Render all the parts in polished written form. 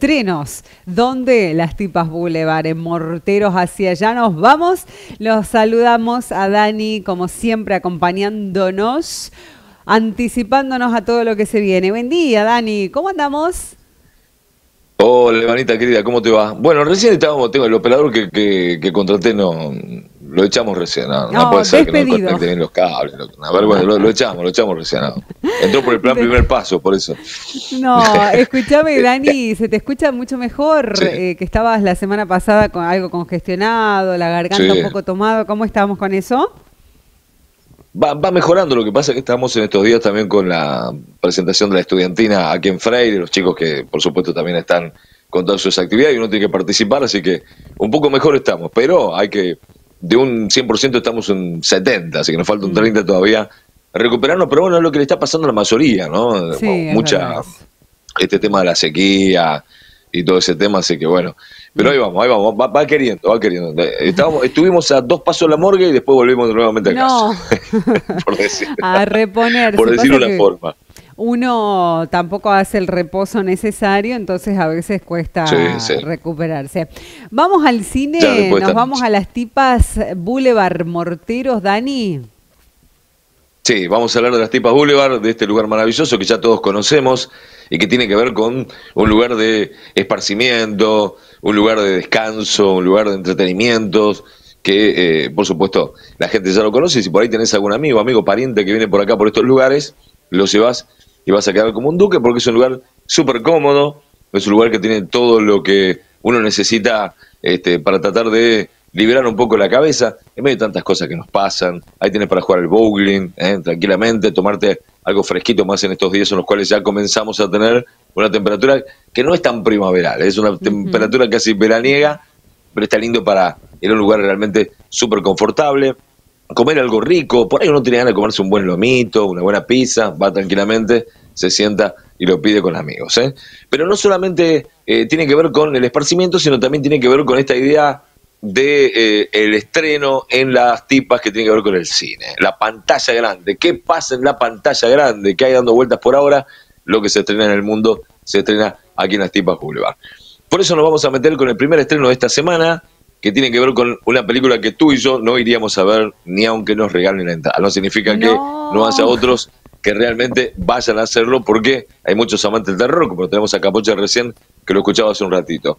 estrenos. ¿Dónde? Las Tipas Boulevard, en Morteros. Hacia allá nos vamos. Los saludamos a Dani, como siempre, acompañándonos, anticipándonos a todo lo que se viene. Buen día, Dani. ¿Cómo andamos? Hola, hermanita querida, ¿cómo te va? Bueno, recién tengo el operador que contraté, no, lo echamos recién, no No, puede ser que no despedido. conecte bien los cables, a ver, bueno, lo echamos recién, no. Entró por el plan primer paso, por eso. No, escúchame, Dani, se te escucha mucho mejor Sí, que estabas la semana pasada con algo congestionado, la garganta un sí, poco tomado. ¿Cómo estamos con eso? va mejorando, lo que pasa es que estamos en estos días también con la presentación de la estudiantina aquí en Freire, los chicos que por supuesto también están con todas sus actividades y uno tiene que participar, así que un poco mejor estamos, pero hay que, de un 100% estamos en 70, así que nos falta un 30 todavía recuperarnos, pero bueno, es lo que le está pasando a la mayoría, ¿no? Sí, es verdad Mucha, eso. este tema de la sequía y todo ese tema, así que bueno, pero Mm. ahí vamos, va queriendo, va queriendo. Estuvimos a 2 pasos de la morgue y después volvimos nuevamente a casa, No, por decir, a por reponerse. decirlo Pasa de una que forma. uno tampoco hace el reposo necesario, entonces a veces Sí, cuesta sí, recuperarse. Vamos al ya cine, después de nos esta vamos noche. a las Tipas Boulevard Morteros, Dani. Sí, vamos a hablar de las Tipas Boulevard, de este lugar maravilloso que ya todos conocemos y que tiene que ver con un lugar de esparcimiento, un lugar de descanso, un lugar de entretenimientos, que por supuesto la gente ya lo conoce. Y si por ahí tenés algún amigo, pariente que viene por acá por estos lugares, lo llevas y vas a quedar como un duque porque es un lugar súper cómodo, es un lugar que tiene todo lo que uno necesita para tratar de liberar un poco la cabeza, en medio de tantas cosas que nos pasan. Ahí tienes para jugar al bowling, tranquilamente, tomarte algo fresquito más en estos días en los cuales ya comenzamos a tener una temperatura que no es tan primaveral, es una Ujú. temperatura casi veraniega, pero está lindo para ir a un lugar realmente súper confortable, comer algo rico. Por ahí uno tiene ganas de comerse un buen lomito, una buena pizza, va tranquilamente, se sienta y lo pide con amigos, ¿eh? Pero no solamente tiene que ver con el esparcimiento, sino también tiene que ver con esta idea de el estreno en las Tipas, que tiene que ver con el cine, la pantalla grande. ¿Qué pasa en la pantalla grande? ¿Qué hay dando vueltas por ahora? Lo que se estrena en el mundo se estrena aquí en las Tipas Boulevard. Por eso nos vamos a meter con el primer estreno de esta semana, que tiene que ver con una película que tú y yo no iríamos a ver ni aunque nos regalen la entrada. No significa que no haya No. otros que realmente vayan a hacerlo, porque hay muchos amantes del terror, como tenemos a Capocha recién, que lo escuchaba hace un ratito.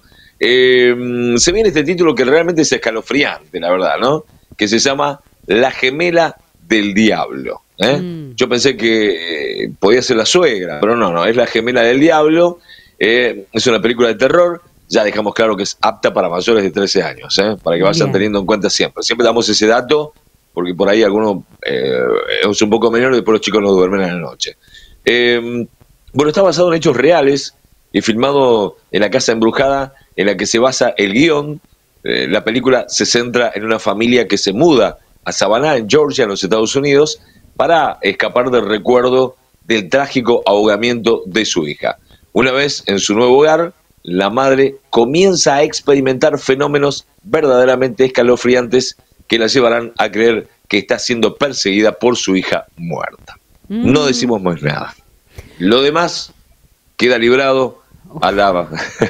Se viene este título que realmente es escalofriante, la verdad, ¿no? Que se llama La Gemela del Diablo. Mm. Yo pensé que podía ser la suegra, pero no, es La Gemela del Diablo. Es una película de terror. Ya dejamos claro que es apta para mayores de 13 años, para que vayan Bien. teniendo en cuenta siempre. Siempre damos ese dato, porque por ahí algunos es un poco menor y después los chicos no duermen en la noche. Bueno, está basado en hechos reales y filmado en la casa embrujada en la que se basa el guión. La película se centra en una familia que se muda a Savannah, en Georgia, en los Estados Unidos, para escapar del recuerdo del trágico ahogamiento de su hija. Una vez en su nuevo hogar, la madre comienza a experimentar fenómenos verdaderamente escalofriantes que la llevarán a creer que está siendo perseguida por su hija muerta. No Mm. decimos más nada. Lo demás queda librado a la,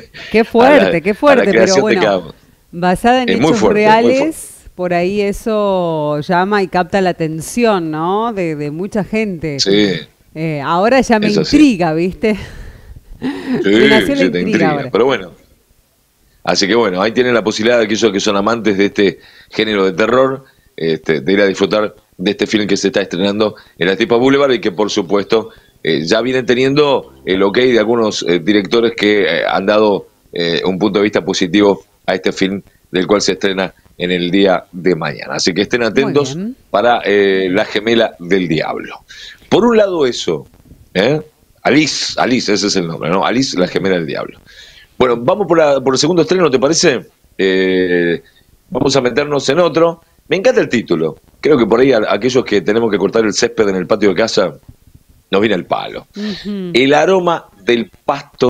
Qué a la fuerte, pero creación de bueno, cada uno. basada en Es muy hechos fuerte, es muy fuerte. reales, por ahí eso llama y capta la atención, ¿no? De mucha gente. Sí, Ahora ya me es así. intriga, ¿viste? Me nació Sí, la sí, te intriga intriga. ahora. Pero bueno, así que bueno, ahí tienen la posibilidad de aquellos que son amantes de este género de terror, de ir a disfrutar de este film que se está estrenando en la Tipa Boulevard y que por supuesto ya vienen teniendo el ok de algunos directores que han dado un punto de vista positivo a este film del cual se estrena en el día de mañana. Así que estén Muy atentos bien. para La Gemela del Diablo. Por un lado eso, ¿eh? Alice, ese es el nombre, ¿no? Alice, la Gemela del Diablo. Bueno, vamos por el segundo estreno, ¿te parece? Vamos a meternos en otro. Me encanta el título. Creo que por ahí aquellos que tenemos que cortar el césped en el patio de casa nos viene el palo. Ujú. El aroma del pasto